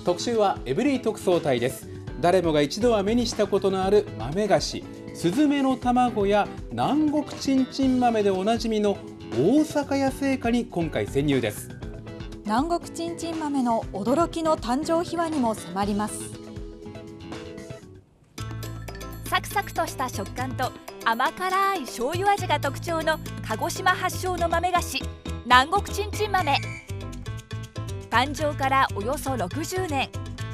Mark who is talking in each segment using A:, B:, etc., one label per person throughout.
A: 特集はエブリィ特捜隊です。誰もが一度は目にしたことのある豆菓子、スズメの卵や南国ちんちん豆でおなじみの大阪屋製菓に今回潜入です。
B: 南国ちんちん豆の驚きの誕生秘話にも迫ります。
C: サクサクとした食感と甘辛い醤油味が特徴の鹿児島発祥の豆菓子、南国ちんちん豆。誕生からおよそ60年。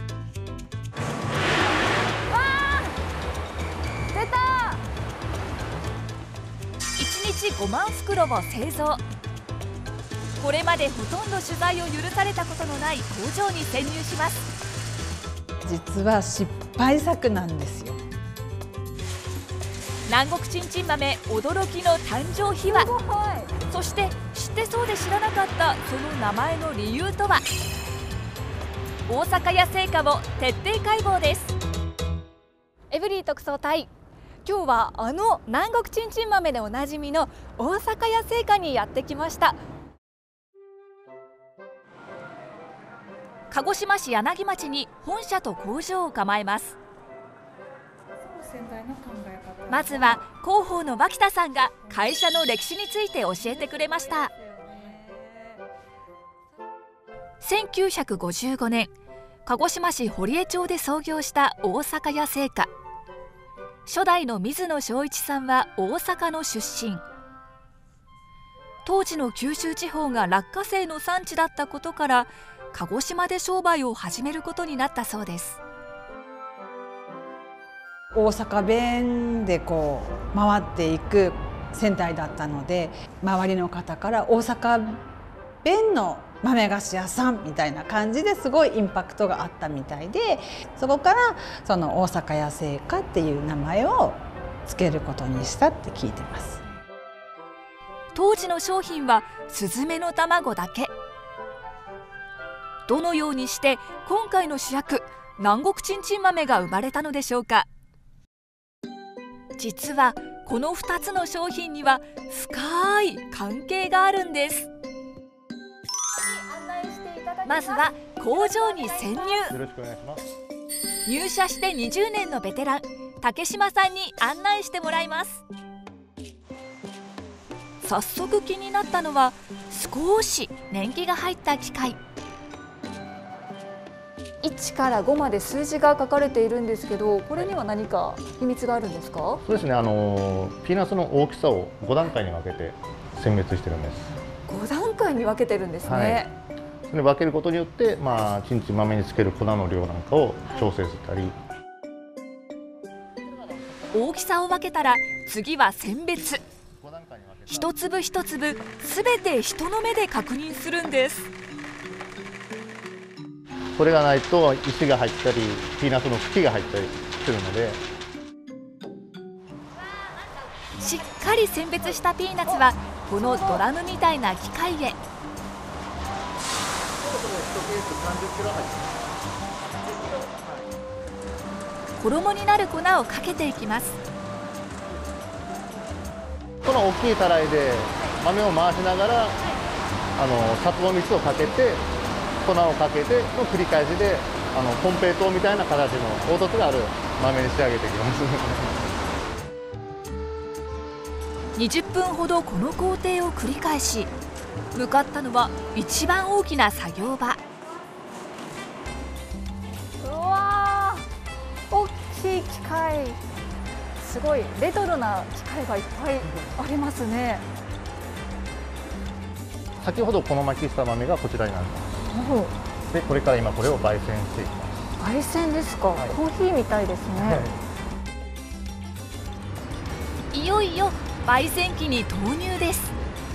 D: 出た
C: 1日5万袋を製造。これまでほとんど取材を許されたことのない工場に潜入します。
D: 実は失敗作なんですよ。
C: 南国ちんちん豆驚きの誕生秘話、そして知ってそうで知らなかったその名前の理由とは。大阪屋製菓を徹底解剖です。
B: エブリィ特捜隊、今日はあの南国ちんちん豆でおなじみの大阪屋製菓にやってきました。
C: 鹿児島市柳町に本社と工場を構えます。まずは広報の脇田さんが会社の歴史について教えてくれました。1955年、鹿児島市堀江町で創業した大阪屋製菓。初代の水野正一さんは大阪の出身。当時の九州地方が落花生の産地だったことから、鹿児島で商売を始めることになったそうです。
D: 大阪弁で回っていく戦隊だったので、周りの方から大阪弁の豆菓子屋さんみたいな感じですごいインパクトがあったみたいで、そこからその大阪屋製菓っていう名前を付けることにしたって聞いてます。
C: 当時の商品はスズメの卵だけ。どのようにして今回の主役南国ちんちん豆が生まれたのでしょうか。実はこの2つの商品には深い関係があるんです。まずは工場に潜入。入社して20年のベテラン竹島さんに案内してもらいます。早速気になったのは少し年季が入った機械。
B: 1から5まで数字が書かれているんですけど、これには何か秘密があるんですか？
E: そうですね、ピーナッツの大きさを5段階に分けて選別してるんです。
B: 5段階に分けてるんですね。
E: はい、それ分けることによって、ちんちん豆につける粉の量なんかを調整したり。
C: 大きさを分けたら次は選別。一粒一粒すべて人の目で確認するんです。
E: これがないと石が入ったりピーナッツの茎が入ったりするので。
C: しっかり選別したピーナッツはこのドラムみたいな機械へ。衣になる粉をかけていきます。
E: この大きいたらいで豆を回しながら砂糖蜜をかけて粉をかけての繰り返しでコンペイトーみたいな形の凹凸がある豆に仕上げていきます
C: 20分ほどこの工程を繰り返し、向かったのは一番大きな作業場。
B: うわー、大きい機械、すごいレトロな機械がいっぱいありますね。
E: 先ほどこの巻きした豆がこちらになります。でこれから今これを焙煎していきます。
B: 焙煎ですか、はい、コーヒーみたいですね。はい、
C: いよいよ焙煎機に投入です。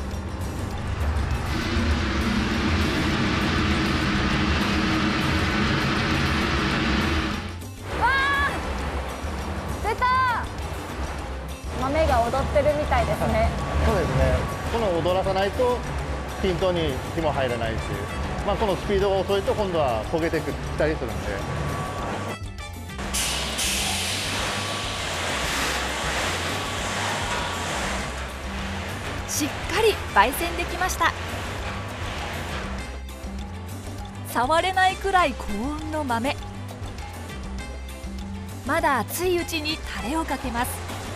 B: わー、出た。豆が踊ってるみたいですね。
E: そうですね。この踊らさないと均等に火も入らないし、このスピードが遅いと今度は焦げてきたりするんで。
C: しっかり焙煎できました。 触れないくらい高温の豆。まだ熱いうちにタレをかけます。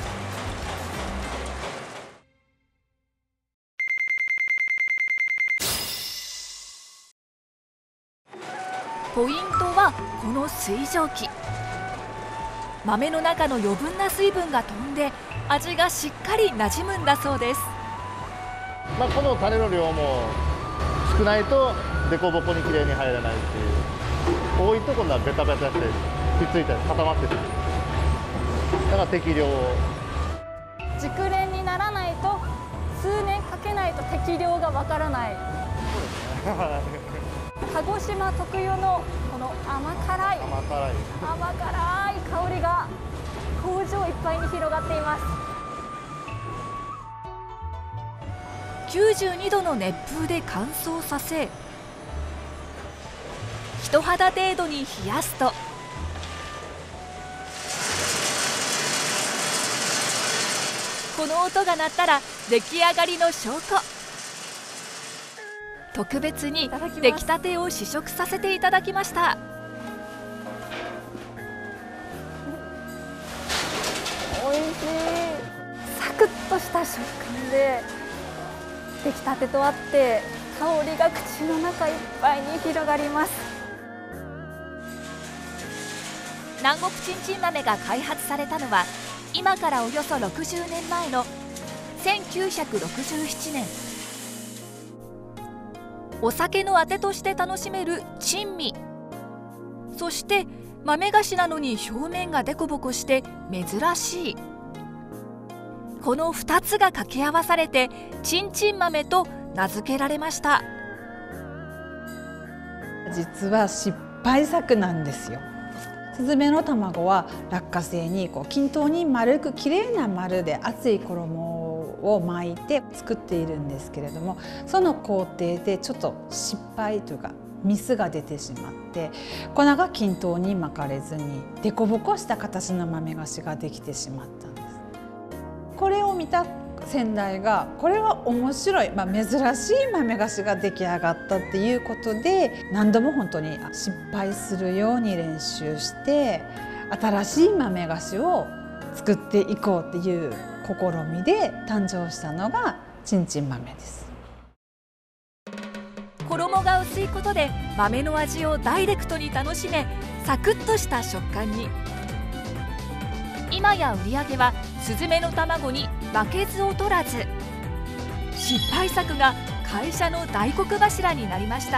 C: ポイントはこの水蒸気。豆の中の余分な水分が飛んで味がしっかりなじむんだそうです。
E: このタレの量も少ないと凸凹にきれいに入らないっていう、多いと今度はベタベタしてひっついたり固まってしまう。だから適量を。
B: 熟練にならないと、数年かけないと適量がわからない。鹿児島特有のこの甘辛い香りが工場いっぱいに広がっています。
C: 92度の熱風で乾燥させ、人肌程度に冷やすと、この音が鳴ったら出来上がりの証拠。特別に出来たてを試食させていただきました。
B: おいしい。サクッとした食感で、出来たてとあって香りが口の中いっぱいに広がります。
C: 南国ちんちん豆が開発されたのは今からおよそ60年前の1967年。お酒のあてとして楽しめる珍味、そして豆菓子なのに表面がデコボコして珍しい、この2つが掛け合わされてちんちん豆と名付けられました。
D: 実は失敗作なんですよ。スズメの卵は落花生に均等に丸くきれいな丸で厚い衣を巻いて作っているんですけれども、その工程でちょっと失敗というかミスが出てしまって、粉が均等に巻かれずにデコボコした形の豆菓子ができてしまったんです。これを見た先代が、これは面白い、珍しい豆菓子が出来上がったっていうことで、何度も本当に失敗するように練習して新しい豆菓子を作っていこうっていう試みで誕生したのがちんちん豆です。
C: 衣が薄いことで豆の味をダイレクトに楽しめ、サクッとした食感に。今や売り上げはスズメの卵に負けず劣らず、失敗作が会社の大黒柱になりました。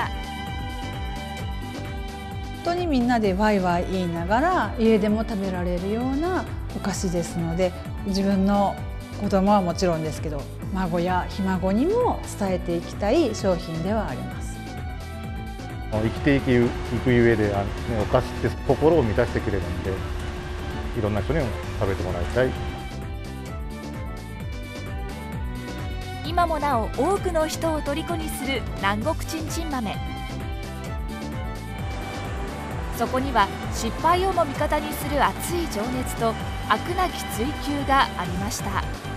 D: 本当にみんなでワイワイ言いながら家でも食べられるようなお菓子ですので、自分の子供はもちろんですけど、孫やひ孫にも伝えていきたい商品ではあります。
E: 生きていく上でお菓子って心を満たしてくれるので、いろんな人にも食べてもらいたい。
C: 今もなお多くの人を虜にする南国ちんちん豆。そこには失敗をも味方にする熱い情熱と飽くなき追求がありました。